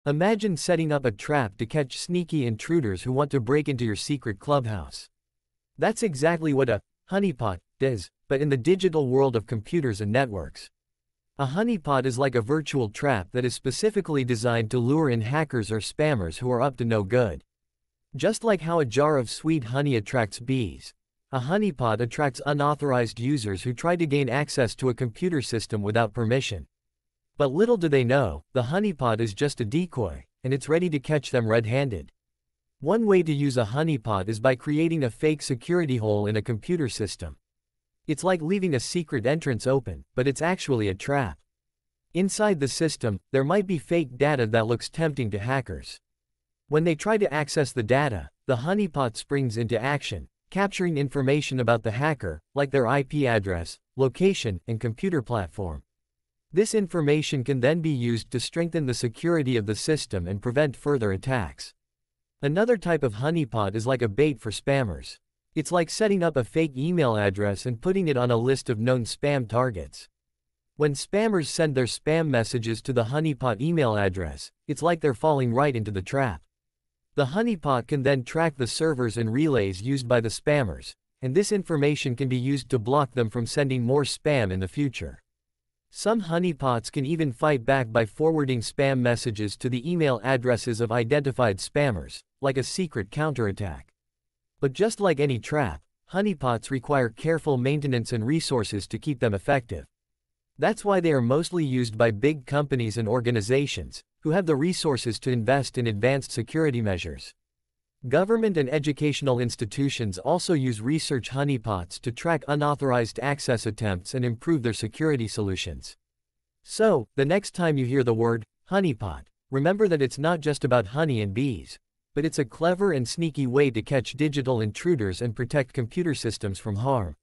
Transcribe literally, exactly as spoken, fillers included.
Imagine setting up a trap to catch sneaky intruders who want to break into your secret clubhouse. That's exactly what a honeypot does, but in the digital world of computers and networks. A honeypot is like a virtual trap that is specifically designed to lure in hackers or spammers who are up to no good. Just like how a jar of sweet honey attracts bees, a honeypot attracts unauthorized users who try to gain access to a computer system without permission. But little do they know, the honeypot is just a decoy, and it's ready to catch them red-handed. One way to use a honeypot is by creating a fake security hole in a computer system. It's like leaving a secret entrance open, but it's actually a trap. Inside the system, there might be fake data that looks tempting to hackers. When they try to access the data, the honeypot springs into action, capturing information about the hacker, like their I P address, location, and computer platform. This information can then be used to strengthen the security of the system and prevent further attacks. Another type of honeypot is like a bait for spammers. It's like setting up a fake email address and putting it on a list of known spam targets. When spammers send their spam messages to the honeypot email address, it's like they're falling right into the trap. The honeypot can then track the servers and relays used by the spammers, and this information can be used to block them from sending more spam in the future. Some honeypots can even fight back by forwarding spam messages to the email addresses of identified spammers, like a secret counterattack. But just like any trap, honeypots require careful maintenance and resources to keep them effective. That's why they are mostly used by big companies and organizations, who have the resources to invest in advanced security measures. Government and educational institutions also use research honeypots to track unauthorized access attempts and improve their security solutions. So, the next time you hear the word honeypot, remember that it's not just about honey and bees, but it's a clever and sneaky way to catch digital intruders and protect computer systems from harm.